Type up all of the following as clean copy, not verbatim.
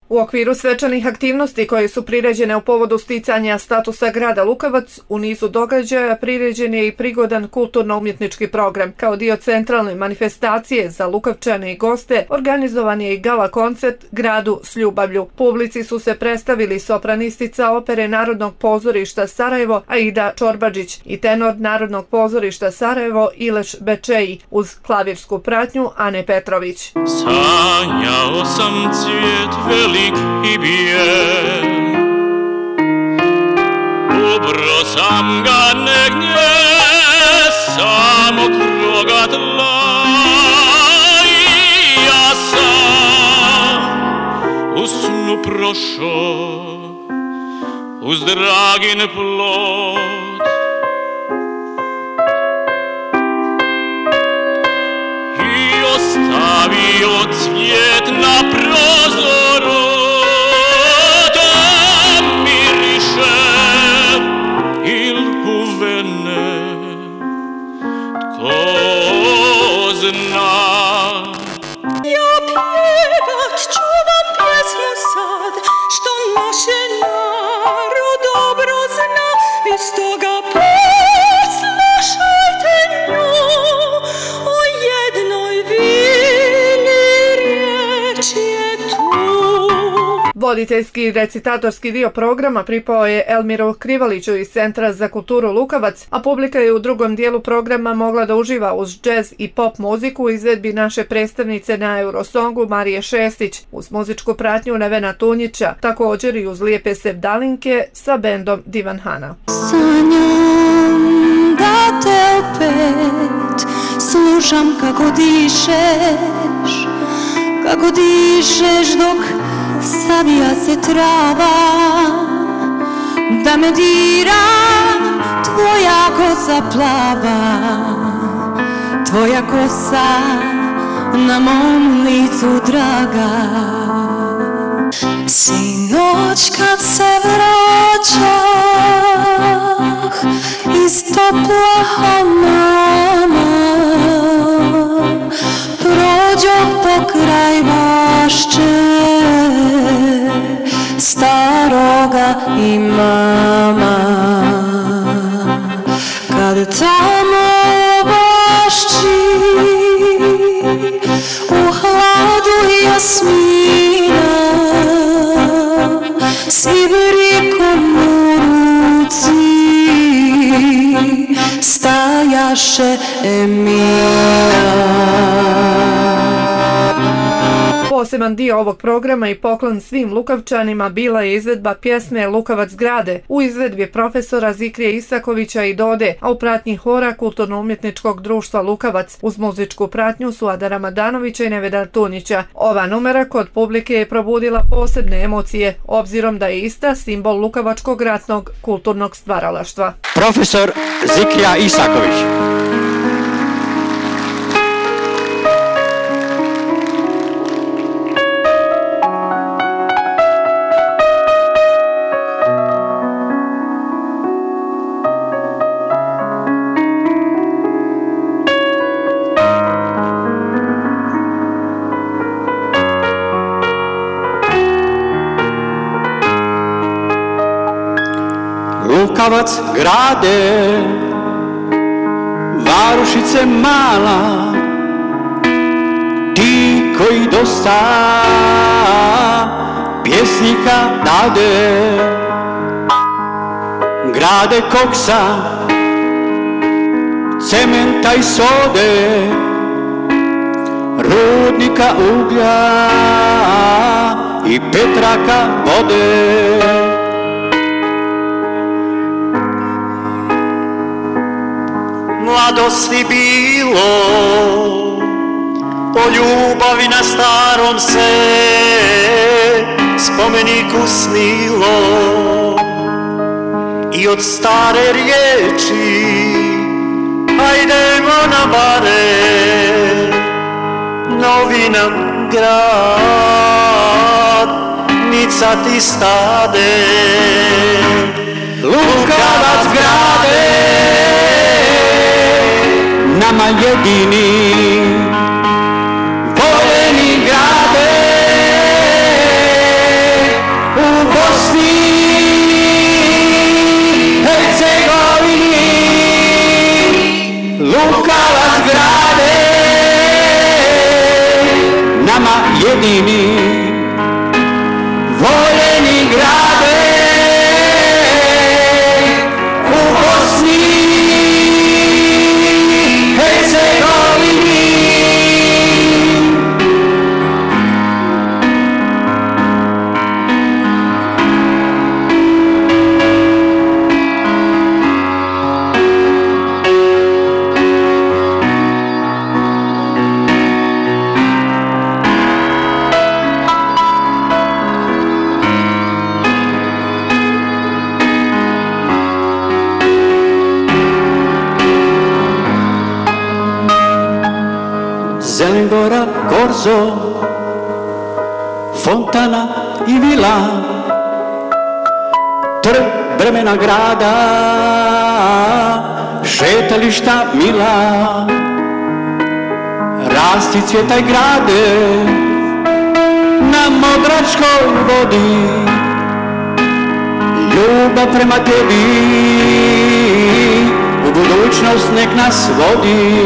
U okviru svečanih aktivnosti koje su priređene u povodu sticanja statusa grada Lukovac, u nizu događaja priređen je i prigodan kulturno-umjetnički program. Kao dio centralne manifestacije za Lukavčane i goste, organizovan je i gala koncert Gradu s ljubavlju. Publici su se predstavili sopranistica opere Narodnog pozorišta Sarajevo Aida Čorbađić i tenor Narodnog pozorišta Sarajevo Ileš Bečeji uz klavirsku pratnju Ane Petrović. Sanjao sam cvijet velik i bijel, ubro sam ga negdje samog kruga tla i ja sam u snu prošao uz dragin plot i ostavio cvijet na prozoru. Ja pjevat ću vam pjesmu sad, što naše narod dobro zna, i stoga poslušajte nju, o jednoj vili riječ je tu. Voditeljski i recitatorski dio programa pripao je Elmiru Krivaliću iz Centra za kulturu Lukavac, a publika je u drugom dijelu programa mogla da uživa uz džez i pop muziku u izvedbi naše predstavnice na Eurosongu Marije Šestić, uz muzičku pratnju Nevena Tunjića, također i uz lijepe sevdalinke sa bendom Divan Hana. Sanjam da te opet slušam kako dišeš dok savija se trava, da me dira tvoja kosa plava, tvoja kosa na mom licu draga. Sinoć kad se vraćah iz topla hamama, prođoh pokraj bašče staroga imama. Kad tamo u bašči u hladu jasmina s ibrikom u ruci stajaše Emina. Poseban dio ovog programa i poklon svim Lukavčanima bila je izvedba pjesme Lukavac grade u izvedbi profesora Zikrije Isakovića i Dode, a u pratnji hora Kulturno-umjetničkog društva Lukavac. Uz muzičku pratnju Suada Ramadanovića i Nevena Tunjića. Ova numera kod publike je probudila posebne emocije, obzirom da je ista simbol lukavačkog ratnog kulturnog stvaralaštva. Profesor Zikrija Isaković. Lukavac grade, varušice mala, ti koji dosta pjesnika dade. Grade koksa, cementa i sode, rudnika uglja i petraka vode. Mladosti bilo, o ljubavi na starom se spomeniku snilo, i od stare riječi hajdemo na bare, novi nam grad nicati stade. Lukavac grade, nama jedini voljeni grade, brzo, fontana i vila, trg vremena grada, šetališta mila, rasti cvjetaj grade na Modračkoj vodi, ljubav prema tebi u budućnost nek nas vodi.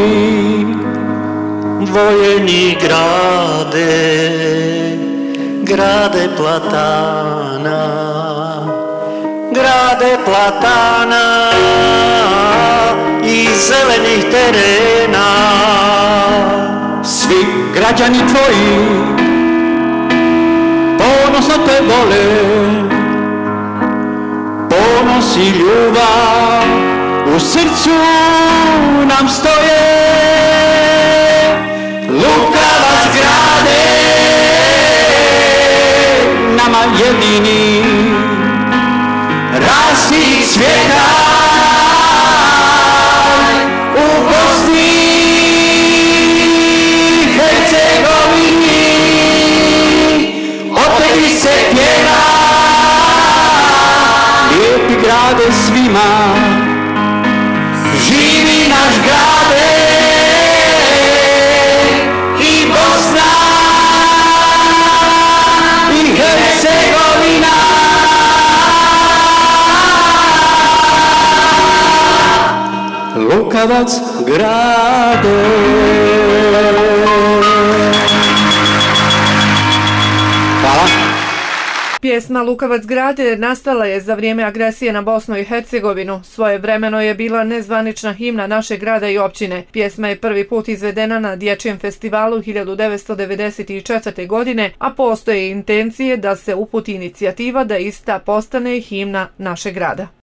Vojeni grade, grade platana, grade platana i zelenih terena. Svi građani tvoji ponosno te vole, ponos i ljubav u srcu nam stoje. Lukavac grade, nama jedini, rasti cvjetaj u Bosni i Hercegovini, od tebi se pjeva, lijepi grade svima, živi naš grade i Bosna i Hercegovina. Lukavac grade. Hvala. Pjesma Lukavac grade nastala je za vrijeme agresije na Bosnu i Hercegovinu. Svojevremeno je bila nezvanična himna našeg grada i općine. Pjesma je prvi put izvedena na dječjem festivalu 1994. godine, a postoje intencije da se uputi inicijativa da ista postane himna našeg grada.